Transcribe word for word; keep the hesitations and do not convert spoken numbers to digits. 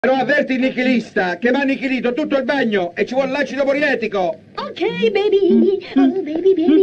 Però avverti il nichilista che mi ha annichilito tutto il bagno e ci vuole l'acido murietico. Ok, baby. Oh, baby, baby.